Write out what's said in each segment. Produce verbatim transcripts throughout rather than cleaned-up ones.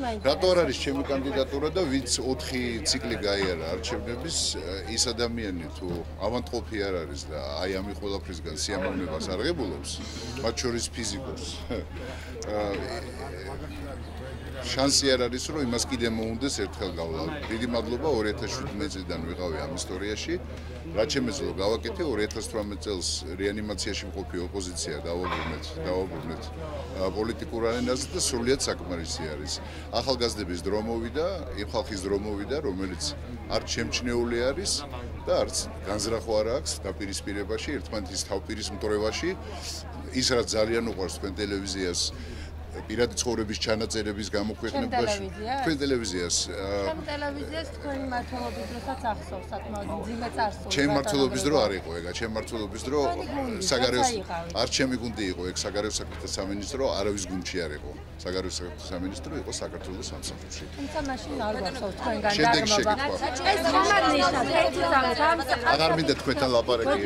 რატო არ არის ჩემი კანდიდატურა და ვინც ოთხი ციკლი გაიარა არჩევნების ის ადამიანი თუ ავანტყოფი არ არის და აი ამი ყველაფრისგან სიამოვნებას არღებულობს მათ შორის ფიზიკოს შანსი არ არის რომ იმას კიდე მოუნდეს ერთხელ გავლა. დიდი მადლობა ორი ათას შვიდმეტ წლიდან ვიყავი ამ ისტორიაში. რაც შემეძლო გავაკეთე ორი ათას თვრამეტ წელს რეანიმაციაში მყოფი ოპოზიცია დავაბრუნეთ, დავაბრუნეთ პოლიტიკურ არენაზე და სრულიად საკმარისი არის. ახალგაზრდების დრო მოვიდა, იმ ხალხის დრო მოვიდა, რომელიც არც შემჩნეული არის და არც განზრახვა არ აქვს დაპირისპირებაში, ერთმანეთის თავპირის მტრევაში. ის რაც ძალიან უყვარს თქვენ ტელევიზიას პირადი ცხოვრების ჩანაწერების გამოქვეყნებაში თქვენ ტელევიზიას თქვენ ტელევიზიას თქვენი მმართველობის დროსაც ახსოვს საკმაოდ მძიმე წარსული ჩემი მმართველობის დრო არ იყო ეგა ჩემი მმართველობის დრო საგარეო არ ჩემი გუნდი იყო ეგ საგარეო საქმეთა სამინისტრო არავის გუნდში არ იყო საგარეო საქმეთა სამინისტრო იყო საქართველოს სამსახურში თუმცა მაშინ არ გახსოვს თქვენგან დაგმობა ეს ხომარ ნიშნავს ერთი წამით ამ აღარ მინდა თქვენთან ლაპარაკი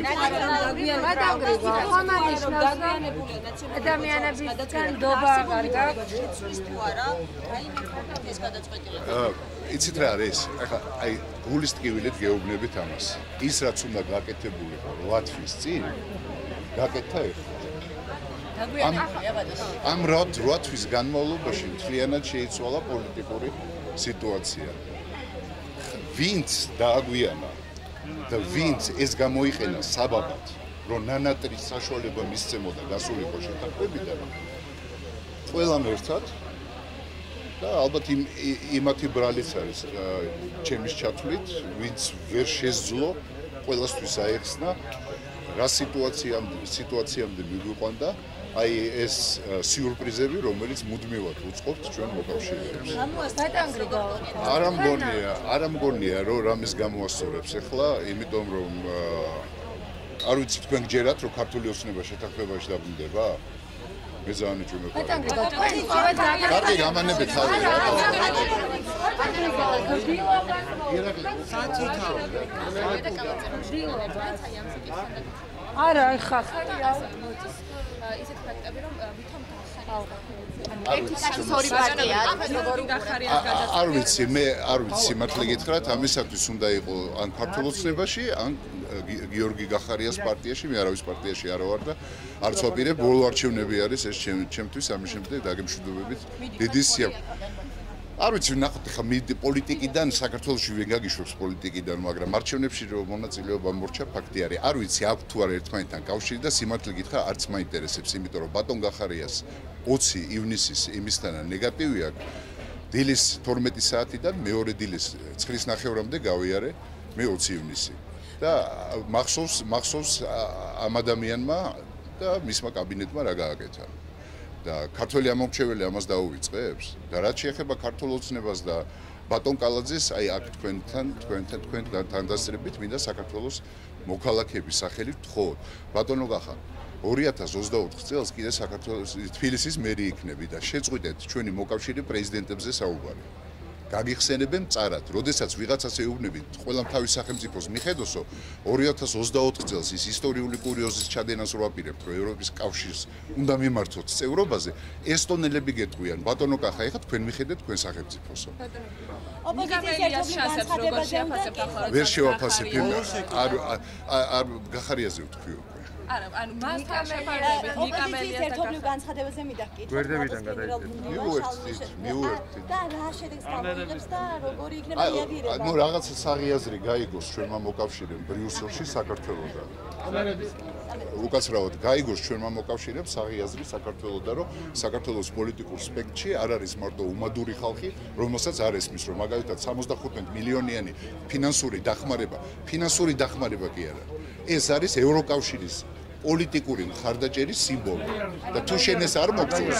ხომარ ნიშნავს ადამიანებისგან დობა იცით რა არის? ახლა აი გულის ტკივილით გეუბნებით ამას. ის რაც უნდა გაკეთებულიყო რვა თვის წინ, გაკეთა ეხლა. ამ რვა თვის განმავლობაში მთლიანად შეიცვალა პოლიტიკური სიტუაცია. ვინც დააგვიანა და ვინც ეს გამოიყენა საბაბად, რომ ნანატრის საშუალება მისცემოდა გასულიყო შეთანხმებიდან ყველამ ერთად და ალბათ იმ იმათი ბრალიც არის ჩემის ჩათვლით, ვინც ვერ შესძლო ყველასთვის აეხსნა რა სიტუაციამდე სიტუაციამდე მიგვიყვანდა აი ეს სიურპრიზები, რომელიც მუდმივად უწყობთ ჩვენ მოკავშირეებს. არ ამგონია, არ ამგონია რომ რამის გამოასწორებს ახლა, იმიტომ რომ არ ვიცი თქვენ გჯერათ რომ ქართული ოცნება შეთანხმებაში დაბრუნდება? მე ძალიან ვიჭუნებ. კარგი გამანებით ხარ. არა, ხა. ისეთ ფაქტები რომ ვითომ ეპიცენტრში ორი პარტია არ ვიცი, მე არ ვიცი მართლა გითხრათ, ამისათვის უნდა იყო ან ქართულ ოცნებაში, ან გიორგი გახარიას პარტიაში, მე არავის პარტიაში არ ვარ და არც ვაპირებ, ბოლო არჩევნები არის ეს ჩემთვის, ამის შემდეგ დაგემშვიდობებით დიდი სიამოვნებით. არ ვიცი, ნახოთ ხა პოლიტიკიდან საქართველოში ვერ გაგიშვებს პოლიტიკიდან, მაგრამ არჩევნებში რომ მონაწილეობა მორჩა ფაქტი არის. არ ვიცი, აქვს თუ არა ერთმანეთთან კავშირი და სიმართლე გითხრა, არც მაინტერესებს, იმიტომ რომ ბატონ გახარიას ოცი ივნისის იმისთანა ნეგატივი აქვს. დილის თორმეტი საათიდან მეორე დილის ცხრის ნახევრამდე გავიარე მე ოცი ივნისი. და მახსოვს მახსოვს ამ ადამიანმა და მისმა კაბინეტმა რა გააკეთა. და ქართველი ამომრჩეველი ამას დაუვიწყებს და რაც შეეხება ქართულ ოცნებას და ბატონ კალაძეს აი აქ თქვენთან თქვენთან თქვენთან თანდასწრებით მინდა საქართველოს მოქალაქეების სახელით ვთხოვოთ ბატონო გახარ ორი ათას ოცდაოთხ წელს კიდე საქართველოს თბილისის მერი იქნები და შეწყვიტეთ ჩვენი მოკავშირე პრეზიდენტებზე საუბარი გაგიხსენებენ წარად, როდესაც ვიღაცას ეუბნებით, ყველამ თავის სახელმწიფოს მიხედოსო, ორი ათას ოცდაოთხ წელს ის ისტორიული კურიოზის ჩადენას რო აპირებთ, რომ ევროპის კავშირს უნდა მიმართოთ წევრობაზე, ესტონელები გეტყვიან, ბატონო კახა, ეხლა თქვენ მიხედეთ თქვენ სახელმწიფოსო. ოპოზიციის შანსებს როგორ შეაფასებთ ახლა? ვერ შევაფასებ, არ არ გახარიაზე ვთქვიო. არა, ანუ მასთან შეფარდებით ნიკამელიას და ერთობლივ განცხადებაზე მიდახკით. გვერდებიდან გადაიდეთ. მიუერთდით, მიუერთდით. და რა შედეგს გამოიღებს და როგორი იქნება რეაგირება? ანუ რაღაცა საღიაზრი გაიგოს ჩვენმა მოკავშირემ ბრიუსელში საქართველოსთან. უკაცრავად გაიგოს ჩვენმა მოკავშირემ საღიაზრი საქართველოსთან, რომ საქართველოს პოლიტიკურ სპექტრში არ არის მარტო უმადური ხალხი, რომელსაც არ ესმის, რომ მაგალითად სამოცდახუთი მილიონიანი ფინანსური დახმარება, ფინანსური დახმარება კი არა. ეს არის ევროკავშირის პოლიტიკური მხარდაჭერის სიმბოლო და თუ შენ ეს არ მოგწონს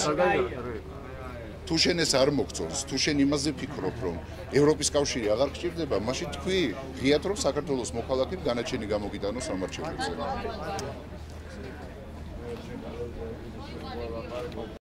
თუ შენ ეს არ მოგწონს თუ შენ იმაზე ფიქრობ რომ ევროპის კავშირი აღარ გჭირდება მაშინ თქვი ღიად რომ საქართველოს მოქალაქედ განაჩენი გამოგიტანოს სამარჩევნებზე